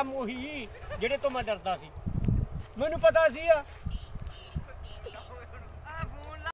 ਕੰਮ ਉਹੀ ਜਿਹੜੇ ਤੋਂ ਮੈਂ ਡਰਦਾ ਸੀ। ਮੈਨੂੰ ਪਤਾ ਸੀ